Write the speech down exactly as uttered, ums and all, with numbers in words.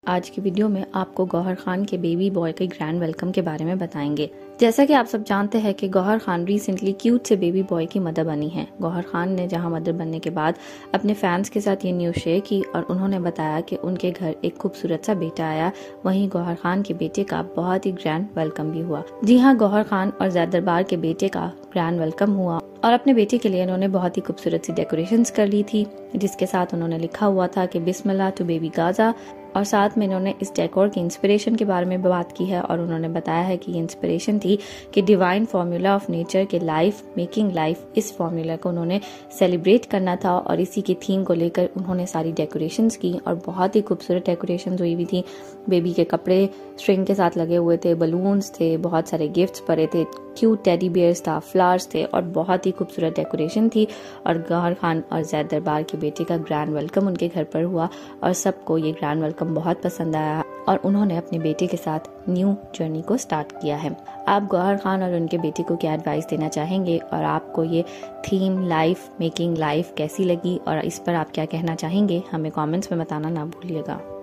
आज की वीडियो में आपको गौहर खान के बेबी बॉय के ग्रैंड वेलकम के बारे में बताएंगे। जैसा कि आप सब जानते हैं कि गौहर खान रिसेंटली क्यूट से बेबी बॉय की मदर बनी हैं। गौहर खान ने जहां मदर बनने के बाद अपने फैंस के साथ ये न्यूज़ शेयर की और उन्होंने बताया कि उनके घर एक खूबसूरत सा बेटा आया। वहीं गौहर खान के बेटे का बहुत ही ग्रैंड वेलकम भी हुआ। जी हाँ, गौहर खान और ज़ैद दरबार के बेटे का ग्रैंड वेलकम हुआ और अपने बेटे के लिए उन्होंने बहुत ही खूबसूरत सी डेकोरेशंस कर ली थी, जिसके साथ उन्होंने लिखा हुआ था कि बिस्मिल्लाह टू बेबी गाजा। और साथ में इन्होंने इस डेकोर की इंस्पिरेशन के बारे में बात की है और उन्होंने बताया है कि ये इंस्पिरेशन थी कि डिवाइन फॉर्मूला ऑफ नेचर के लाइफ मेकिंग लाइफ, इस फॉर्मूला को उन्होंने सेलिब्रेट करना था और इसी की थीम को लेकर उन्होंने सारी डेकोरेशंस की और बहुत ही खूबसूरत डेकोरेशंस हुई हुई थी। बेबी के कपड़े स्ट्रिंग के साथ लगे हुए थे, बलून्स थे, बहुत सारे गिफ्ट्स पड़े थे, क्यूट टेडी बियर्स था, फ्लावर्स थे और बहुत ही खूबसूरत डेकोरेशन थी। और गौहर खान और ज़ैद दरबार के बेटे का ग्रैंड वेलकम उनके घर पर हुआ और सबको ये ग्रैंड वेलकम बहुत पसंद आया और उन्होंने अपने बेटे के साथ न्यू जर्नी को स्टार्ट किया है। आप गौहर खान और उनके बेटे को क्या एडवाइस देना चाहेंगे और आपको ये थीम लाइफ मेकिंग लाइफ कैसी लगी और इस पर आप क्या कहना चाहेंगे, हमें कमेंट्स में बताना ना भूलिएगा।